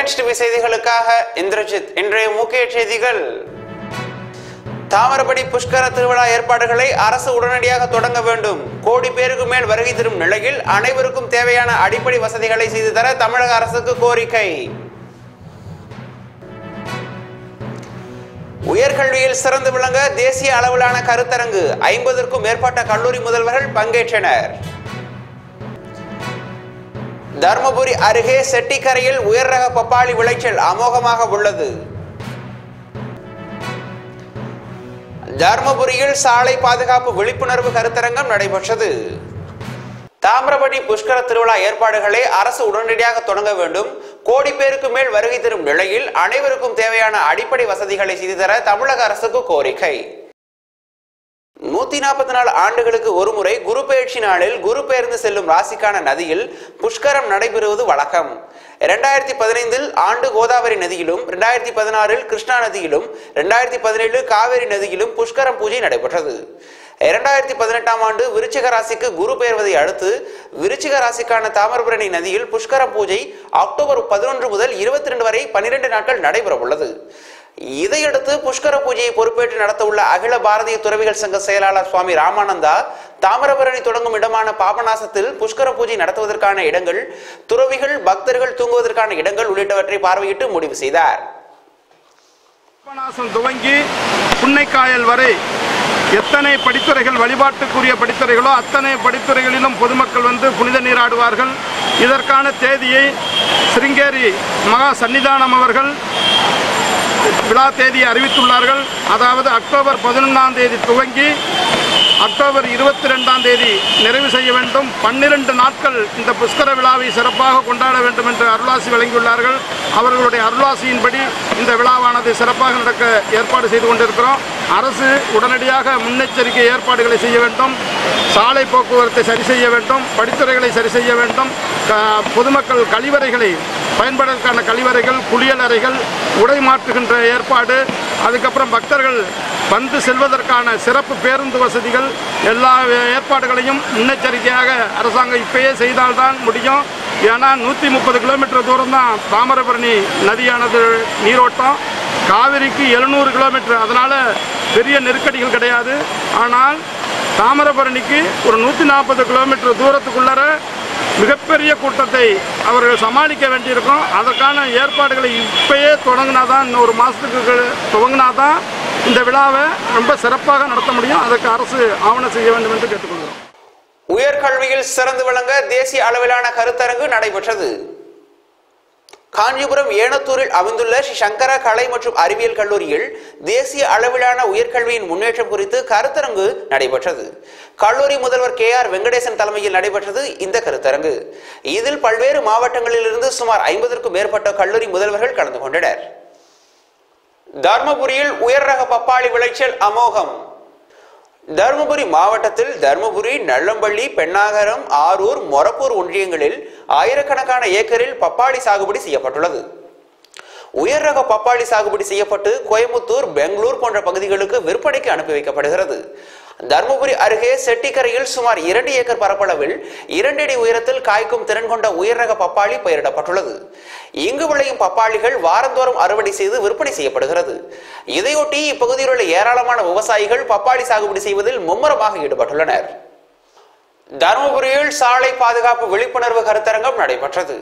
Headlines TV செய்திகளுக்காக இந்திரஜித். இன்றைய முக்கிய செய்திகள்: தாமிரபரணி புஷ்கர திருவிழா ஏற்பாடுகளை அரசு உடனடியாக தொடங்க வேண்டும். கோடி பேருக்கு மேல் வருகை தரும் நிலையில் அனைவருக்கும் தேவையான அடிப்படை வசதிகளை செய்து தர தமிழக அரசுக்கு கோரிக்கை. உயர்கல்வியில் சிறந்து விளங்க தேசிய அளவிலான கருத்தரங்கு, 50க்கும் மேற்பட்ட கல்லூரி முதல்வர்கள் பங்கேற்றனர். தர்மபுரி அருகே செட்டிக்கரையில் உயர் ரக பப்பாளி விளைச்சல் அமோகமாக உள்ளது. தர்மபுரியில் சாலை பாதுகாப்பு விழிப்புணர்வு கருத்தரங்கம் நடைபெற்றது. தாமிரபரணி புஷ்கர திருவிழா ஏற்பாடுகளை அரசு உடனடியாக தொடங்க வேண்டும். கோடி பேருக்கு மேல் வருகை தரும் நிலையில் அனைவருக்கும் தேவையான அடிப்படை வசதிகளை செய்து தர தமிழக அரசுக்கு கோரிக்கை. 144 ஆண்டுகளுக்கு ஒருமுறை குரு பெயர்ச்சி நாளில் குரு பெயர்ந்து செல்லும் ராசிக்கான நதியில் புஷ்கரம் நடைபெறுவது வழக்கம். 2015 ஆண்டு கோதாவரி நதியிலும், 2016 கிருஷ்ணா நதியிலும், 2017 காவேரி நதியிலும் புஷ்கரம் பூஜை நடைபெற்றது. 2018 ஆண்டு விருச்சிக ராசிக்கு குரு பெயர்வதை அடுத்து விருச்சிக ராசிக்கான தாமிரபரணி நதியில் புஷ்கரம் பூஜை அக்டோபர் 11 முதல் 22 வரை 12 நாட்கள் நடைபெற உள்ளது. இதையடுத்து புஷ்கர பூஜையை பொறுப்பேற்று நடத்த உள்ள அகில பாரதிய துறவிகள் சங்க செயலாளர் சுவாமி ராமானந்தா தாமிரபரணி தொடங்கும் இடமான பாபநாசத்தில் புஷ்கர பூஜை நடத்துவதற்கான இடங்கள், துறவிகள் பக்தர்கள் தூங்குவதற்கான இடங்கள் உள்ளிட்டவற்றை பார்வையிட்டு முடிவு செய்தார். பாபநாசம் துவங்கி புன்னைக்காயல் வரை எத்தனை படித்துறைகள் வழிபாட்டுக்குரிய படித்துறைகளோ அத்தனை படித்துறைகளிலும் பொதுமக்கள் வந்து புனித நீராடுவார்கள். இதற்கான தேதியை சிருங்கேரி மகா சன்னிதானம் அவர்கள் விழா தேதியை அறிவித்துள்ளார்கள். அதாவது அக்டோபர் 11ஆம் தேதி துவங்கி அக்டோபர் 22ஆம் தேதி நிறைவு செய்ய வேண்டும். 12 நாட்கள் இந்த புஷ்கர விழாவை சிறப்பாக கொண்டாட வேண்டும் என்று அருளாசி வழங்கியுள்ளார்கள். அவர்களுடைய அருளாசியின்படி இந்த விழாவானது சிறப்பாக நடக்க ஏற்பாடு செய்து கொண்டிருக்கிறோம். அரசு உடனடியாக முன்னெச்சரிக்கை ஏற்பாடுகளை செய்ய வேண்டும். சாலை போக்குவரத்தை சரி செய்ய வேண்டும், படித்துறைகளை சரி செய்ய வேண்டும். பொதுமக்கள் கழிவறைகளை பயன்படுவதற்கான கழிவறைகள், குளியலறைகள், உடை மாற்றுகின்ற ஏற்பாடு, அதுக்கப்புறம் பக்தர்கள் வந்து செல்வதற்கான சிறப்பு பேருந்து வசதிகள், எல்லா ஏற்பாடுகளையும் முன்னெச்சரிக்கையாக அரசாங்கம் இப்பயே செய்தால்தான் முடியும். ஏன்னா 130 கிலோமீட்டர் தூரம் தான் தாமிரபரணி நதியானது நீரோட்டம், காவிரிக்கு 700 கிலோமீட்டர். அதனால் பெரிய நெருக்கடிகள் கிடையாது. ஆனால் தாமிரபரணிக்கு ஒரு 140 கிலோமீட்டர் தூரத்துக்குள்ளர மிகப்பெரிய கூட்டத்தை அவர்கள் சமாளிக்க வேண்டியிருக்கும். அதற்கான ஏற்பாடுகளை இப்பயே தொடங்கினாதான், இன்னும் ஒரு மாதத்துக்கு துவங்கினாதான் இந்த விழாவை ரொம்ப சிறப்பாக நடத்த முடியும். அதற்கு அரசு ஆவணம் செய்ய வேண்டும் என்று கேட்டுக்கொள்கிறோம். உயர்கல்வியில் சிறந்து விளங்க தேசிய அளவிலான கருத்தரங்கு நடைபெற்றது. காஞ்சிபுரம் ஏனத்தூரில் அமைந்துள்ள ஸ்ரீ சங்கர கலை மற்றும் அறிவியல் கல்லூரியில் தேசிய அளவிலான உயர்கல்வியின் முன்னேற்றம் குறித்து கருத்தரங்கு நடைபெற்றது. கல்லூரி முதல்வர் KR வெங்கடேசன் தலைமையில் நடைபெற்றது இந்த கருத்தரங்கு. இதில் பல்வேறு மாவட்டங்களிலிருந்து சுமார் 50க்கும் மேற்பட்ட கல்லூரி முதல்வர்கள் கலந்து கொண்டனர். தர்மபுரியில் உயர் ரக பப்பாளி விளைச்சல் அமோகம். தர்மபுரி மாவட்டத்தில் தர்மபுரி, நல்லம்பள்ளி, பெண்ணாகரம், ஆரூர், மொரப்பூர் ஒன்றியங்களில் ஆயிரக்கணக்கான ஏக்கரில் பப்பாளி சாகுபடி செய்யப்பட்டுள்ளது. உயர் ரக பப்பாளி சாகுபடி செய்யப்பட்டு கோயம்புத்தூர், பெங்களூர் போன்ற பகுதிகளுக்கு விற்பனைக்கு அனுப்பி வைக்கப்படுகிறது. தர்மபுரி அருகே செட்டிக்கரையில் சுமார் 2 ஏக்கர் பரப்பளவில் 2 அடி உயரத்தில் காய்க்கும் திறன் கொண்ட உயர் ரக பப்பாளி பயிரிடப்பட்டுள்ளது. இங்கு விளையும் பப்பாளிகள் வாரந்தோறும் அறுவடை செய்து விற்பனை செய்யப்படுகிறது. இதையொட்டி இப்பகுதியில் உள்ள ஏராளமான விவசாயிகள் பப்பாளி சாகுபடி செய்வதில் மும்முரமாக ஈடுபட்டுள்ளனர். தர்மபுரியில் சாலை பாதுகாப்பு விழிப்புணர்வு கருத்தரங்கம் நடைபெற்றது.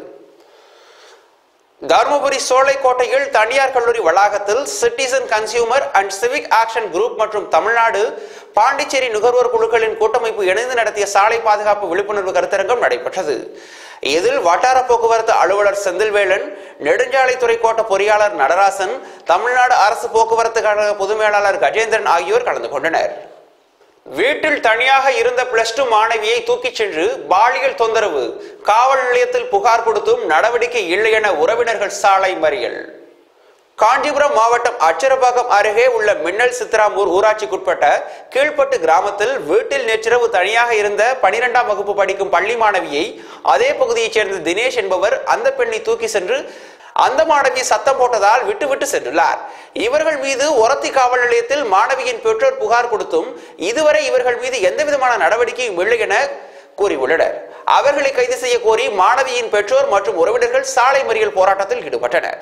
தர்மபுரி சோலைக்கோட்டையில் தனியார் கல்லூரி வளாகத்தில் citizen consumer and civic action group மற்றும் தமிழ்நாடு, பாண்டிச்சேரி நுகர்வோர் குழுக்களின் கூட்டமைப்பு இணைந்து நடத்திய சாலை பாதுகாப்பு விழிப்புணர்வு கருத்தரங்கம் நடைபெற்றது. இதில் வட்டார போக்குவரத்து அலுவலர் செந்தில்வேலன், நெடுஞ்சாலைத்துறை கோட்ட பொறியாளர் நடராசன், தமிழ்நாடு அரசு போக்குவரத்து கழக பொது மேலாளர் கஜேந்திரன் ஆகியோர் கலந்து கொண்டனர். வீட்டில் தனியாக இருந்த +2 மாணவியை தூக்கிச் சென்று பாலியல் தொந்தரவு, காவல் நிலையத்தில் புகார் கொடுத்தும் நடவடிக்கை இல்லை என உறவினர்கள் சாலை மறியல். காஞ்சிபுரம் மாவட்டம் அச்சரப்பாக்கம் அருகே உள்ள மின்னல் சித்ராமூர் ஊராட்சிக்குட்பட்ட கீழ்பட்டு கிராமத்தில் வீட்டில் நேற்றிரவு தனியாக இருந்த 12ஆம் வகுப்பு படிக்கும் பள்ளி மாணவியை அதே பகுதியைச் சேர்ந்த தினேஷ் என்பவர் அந்த பெண்ணை தூக்கி சென்று அந்த மாணவி சத்தம் போட்டதால் விட்டுவிட்டு சென்றுள்ளார். இவர்கள் மீது ஒரத்தி காவல் நிலையத்தில் மாணவியின் பெற்றோர் புகார் கொடுத்தும் இதுவரை இவர்கள் மீது எந்தவிதமான நடவடிக்கையும் இல்லை என கூறியுள்ளனர். அவர்களை கைது செய்ய கோரி மாணவியின் பெற்றோர் மற்றும் உறவினர்கள் சாலை மறியல் போராட்டத்தில் ஈடுபட்டனர்.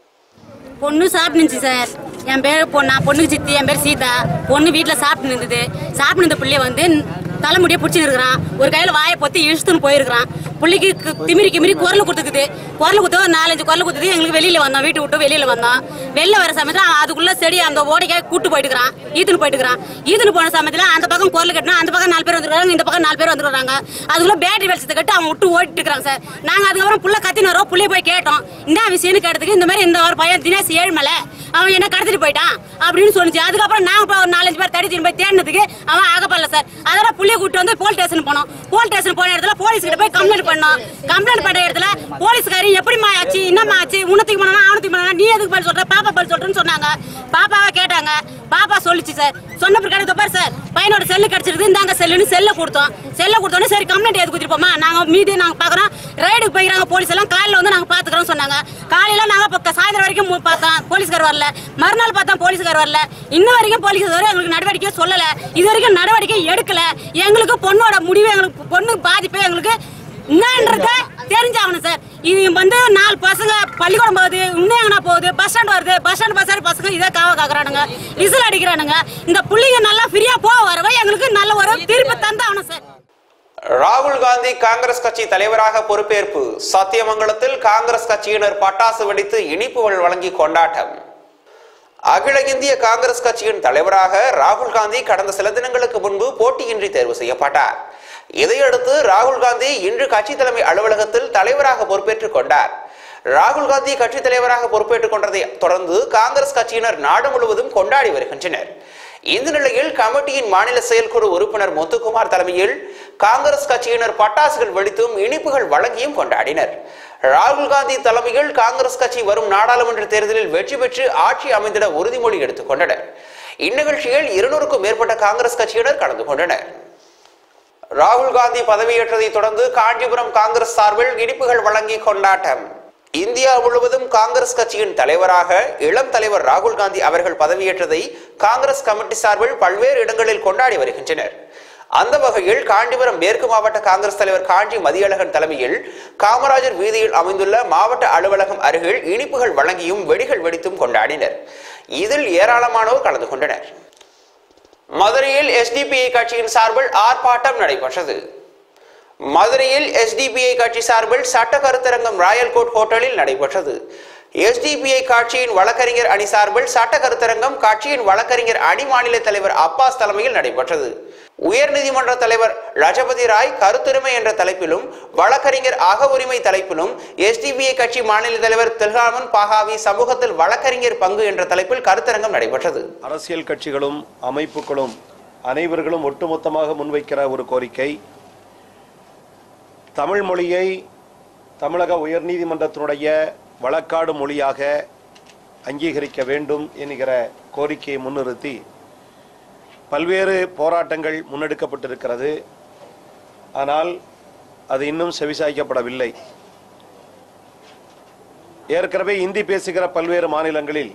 பொண்ணு சாப்பிட்டுச்சு சார். என் பேர் பொண்ணுக்கு சித்தி, என் பேர் சீதா. பொண்ணு வீட்டில் சாப்பிட்டு இருந்தது. சாப்பிட்டு இருந்த பிள்ளைய வந்து தலைமுடியை பிடிச்சி இருக்கிறான். ஒரு கையில் வாயை பொத்தி இழுத்துன்னு போயிருக்கிறான். பிள்ளைக்கு திமிரி குரல் கொடுத்துக்குது. குரல் கொடுத்து ஒரு 4-5 குரல் கொடுத்துது. எங்களுக்கு வெளியில வந்தோம், வீட்டு விட்டு வெளியில வந்தோம். வெளில வர சமயத்தில் அதுக்குள்ள செடி அந்த ஓடைக்காய் கூட்டு போயிட்டுக்கிறான். ஈத்துன்னு போன சமயத்தில் அந்த பக்கம் குரல் கட்டினா அந்த பக்கம் 4 பேர் வந்துருக்காங்க, இந்த பக்கம் 4 பேர் வந்துருக்காங்க. அதுக்குள்ள பேட்டரி வெளிச்சத்தை கட்டு அவங்க விட்டு ஓடிட்டு இருக்கிறாங்க சார். நாங்கள் அதுக்கப்புறம் புள்ள கத்தின்னு வரோம். புள்ளைய போய் கேட்டோம், இந்த விஷயம்னு கேட்டதுக்கு இந்த மாதிரி இந்த ஒரு பையன் தினேஷ் ஏழ்மலை அவன் என்ன கடத்திட்டு போயிட்டான் அப்படின்னு சொல்லிச்சு. அதுக்கப்புறம் நாங்க ஒரு 4-5 பேர் தடிச்சு போய் தேடினதுக்கு அவன் ஆகப்படல சார். அதோட புள்ளைய கூட்டு வந்து போலீஸ் ஸ்டேஷன் போனோம். போலீஸ் ஸ்டேஷன் போன இடத்துல போலீஸ் கிட்ட போய் கம்ப்ளைண்ட் பண்ணோம். கம்ப்ளைண்ட் பண்ண இடத்துல போலீஸ்காரி எப்படிமா ஆச்சு, என்னமா ஆச்சு, உனத்துக்கு பண்ணா அவனுக்கு பண்ணா, நீ எதுக்கு பதில் சொல்ற, பாப்பா பதில் சொல்றேன்னு சொன்னாங்க. பாப்பாவை கேட்டாங்க. பாப்பா சொல்லிச்சு சார். சொன்ன பிறகு பாரு சார் பையனோட செல்லு கிடைச்சிருக்கு, இந்தாங்க செல்லுன்னு செல்ல கொடுத்தோன்னே சரி கம்ப்ளைண்ட் எது கொடுத்துருப்போமா, நாங்க மீதி நாங்க பாக்குறோம், ரைடுக்கு போய்க்கிறாங்க போலீஸ் எல்லாம், காலையில வந்து நாங்க பாத்துக்கிறோம் சொன்னாங்க. காலையில நாங்க சாயந்தரம் வரைக்கும் பார்த்தோம், போலீஸ்கார் வரல. மறுநாள் பார்த்தோம், போலீஸ்கார் வரல. இன்ன வரைக்கும் போலீஸ்கார் எங்களுக்கு நடவடிக்கை சொல்லல, இது வரைக்கும் நடவடிக்கை எடுக்கல. எங்களுக்கு பொண்ணோட முடிவு, எங்களுக்கு பொண்ணு பாதிப்பு எங்களுக்கு என்னன்றத தெரிஞ்சாகணும் சார். இது வந்து 4 பசங்க பள்ளிக்கூடம் போகுது, இன்னும் எங்கன்னா போகுது, பஸ் ஸ்டாண்ட் வருது, பஸ் ஸ்டாண்ட் பசங்க இதை காக்குறானுங்க, விசில் அடிக்கிறானுங்க. இந்த புள்ளிங்க நல்லா ஃப்ரீயா போக வரவா எங்களுக்கு நல்ல ஒரு தீர்ப்பு தந்தாகணும் சார். ராகுல் காந்தி காங்கிரஸ் கட்சி தலைவராக பொறுப்பேற்பு. சத்தியமங்கலத்தில் காங்கிரஸ் கட்சியினர் பட்டாசு வெடித்து இனிப்புகள் வழங்கி கொண்டாட்டம். அகில இந்திய காங்கிரஸ் கட்சியின் தலைவராக ராகுல் காந்தி கடந்த சில தினங்களுக்கு முன்பு போட்டியின்றி தேர்வு செய்யப்பட்டார். இதையடுத்து ராகுல் காந்தி இன்று கட்சி தலைமை அலுவலகத்தில் தலைவராக பொறுப்பேற்றுக் கொண்டார். ராகுல் காந்தி கட்சி தலைவராக பொறுப்பேற்றுக் கொண்டதை தொடர்ந்து காங்கிரஸ் கட்சியினர் நாடு முழுவதும் கொண்டாடி வருகின்றனர். இந்த நிலையில் கமிட்டியின் மாநில செயற்குழு உறுப்பினர் முத்துக்குமார் தலைமையில் காங்கிரஸ் கட்சியினர் பட்டாசுகள் வெடித்தும் இனிப்புகள் வழங்கியும் கொண்டாடினர். ராகுல் காந்தி தலைமையில் காங்கிரஸ் கட்சி வரும் நாடாளுமன்ற தேர்தலில் வெற்றி பெற்று ஆட்சி அமைந்திட உறுதிமொழி எடுத்துக் கொண்டனர். இந்நிகழ்ச்சியில் 200க்கும் மேற்பட்ட காங்கிரஸ் கட்சியினர் கலந்து கொண்டனர். ராகுல் காந்தி பதவியேற்றதை தொடர்ந்து காஞ்சிபுரம் காங்கிரஸ் சார்பில் இனிப்புகள் வழங்கி கொண்டாட்டம். இந்தியா முழுவதும் காங்கிரஸ் கட்சியின் தலைவராக இளம் தலைவர் ராகுல் காந்தி அவர்கள் பதவியேற்றதை காங்கிரஸ் கமிட்டி சார்பில் பல்வேறு இடங்களில் கொண்டாடி வருகின்றனர். அந்த வகையில் காஞ்சிபுரம் மேற்கு மாவட்ட காங்கிரஸ் தலைவர் காஞ்சி மதியழகன் தலைமையில் காமராஜர் வீதியில் அமைந்துள்ள மாவட்ட அலுவலகம் அருகில் இனிப்புகள் வழங்கியும் வெடிகள் வெடித்தும் கொண்டாடினர். இதில் ஏராளமானோர் கலந்து கொண்டனர். மதுரையில் எஸ்டிபிஐ கட்சியின் சார்பில் ஆர்ப்பாட்டம் நடைபெற்றது. மதுரையில் எஸ்டிபிஐ கட்சி சார்பில் சட்ட கருத்தரங்கம் ராயல் கோர்ட் ஹோட்டலில் நடைபெற்றது. எஸ்டிபிஐ கட்சியின் வழக்கறிஞர் அணி சார்பில் சட்ட கருத்தரங்கம் கட்சியின் வழக்கறிஞர் அணி மாநில தலைவர் அப்பாஸ் தலைமையில் நடைபெற்றது. உயர்நீதிமன்ற தலைவர் லஜபதி ராய் கருத்துரிமை என்ற தலைப்பிலும் வழக்கறிஞர் அக உரிமை தலைப்பிலும் எஸ்டிபிஐ கட்சி மாநில தலைவர் தில்காமன் பாகாவி சமூகத்தில் வழக்கறிஞர் பங்கு என்ற தலைப்பில் கருத்தரங்கம் நடைபெற்றது. அரசியல் கட்சிகளும் அமைப்புகளும் அனைவர்களும் ஒட்டுமொத்தமாக முன்வைக்கிற ஒரு கோரிக்கை, தமிழ் மொழியை தமிழக உயர்நீதிமன்றத்தினுடைய வழக்காடு மொழியாக அங்கீகரிக்க வேண்டும் என்கிற கோரிக்கையை முன்னிறுத்தி பல்வேறு போராட்டங்கள் முன்னெடுக்கப்பட்டிருக்கிறது. ஆனால் அது இன்னும் செவிசாய்க்கப்படவில்லை. ஏற்கனவே இந்தி பேசுகிற பல்வேறு மாநிலங்களில்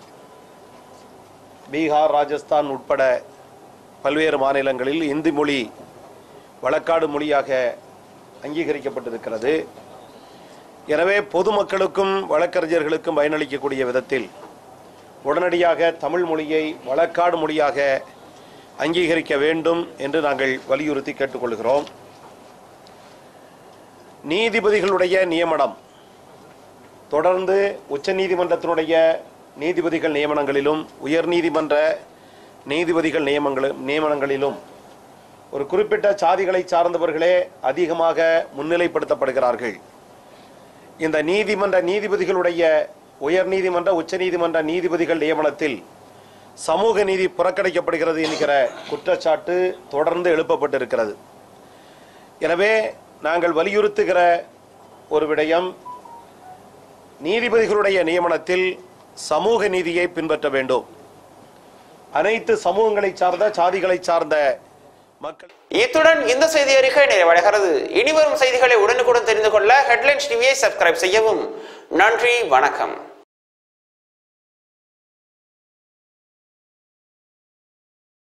பீகார், ராஜஸ்தான் உட்பட பல்வேறு மாநிலங்களில் இந்தி மொழி வழக்காடு மொழியாக அங்கீகரிக்கப்பட்டிருக்கிறது. எனவே பொதுமக்களுக்கும் வழக்கறிஞர்களுக்கும் பயனளிக்கக்கூடிய விதத்தில் உடனடியாக தமிழ் மொழியை வழக்காடு மொழியாக அங்கீகரிக்க வேண்டும் என்று நாங்கள் வலியுறுத்தி கேட்டுக்கொள்கிறோம். நீதிபதிகளுடைய நியமனம் தொடர்ந்து உச்சநீதிமன்றத்தினுடைய நீதிபதிகள் நியமனங்களிலும் உயர்நீதிமன்ற நீதிபதிகள் நியமனங்களிலும் ஒரு குறிப்பிட்ட சாதிகளை சார்ந்தவர்களே அதிகமாக முன்னிலைப்படுத்தப்படுகிறார்கள். இந்த நீதிபதிகளுடைய உயர்நீதிமன்ற உச்சநீதிமன்ற நீதிபதிகள் நியமனத்தில் சமூக நீதி புறக்கணிக்கப்படுகிறது என்கிற குற்றச்சாட்டு தொடர்ந்து எழுப்பப்பட்டிருக்கிறது. எனவே நாங்கள் வலியுறுத்துகிற ஒரு விடயம், நீதிபதிகளுடைய நியமனத்தில் சமூக நீதியை பின்பற்ற வேண்டும். அனைத்து சமூகங்களை சார்ந்த சாதிகளை சார்ந்த மக்கள். இத்துடன் இந்த செய்தி அறிக்கை நிறைவடைகிறது. இனிவரும் செய்திகளை உடனுக்குடன் தெரிந்து கொள்ள ஹெட்லைன்ஸ் டிவியை சப்ஸ்கிரைப் செய்யவும். நன்றி, வணக்கம்.